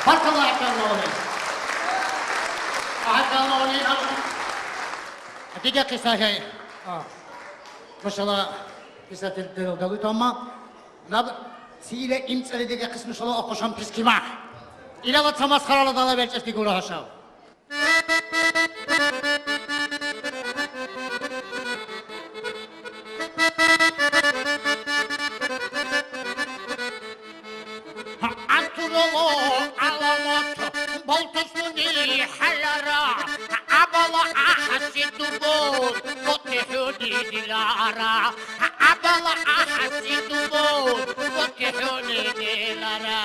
بارك الله يحفظ الله. أحد الله. هتيجي قصة هي. ما شاء الله قصة الدولة تمام. نب سيلة إمس اللي دقيقة قسم شاء الله أقوشام بسكيما. إلى وقت مسخرة لا ضلا بيرجع تقولها شاو. أنتظروا علامات بلتصني حلرا أبلا أحسد بود فتحوني دلارا أبلا أحسد بود فتحوني دلارا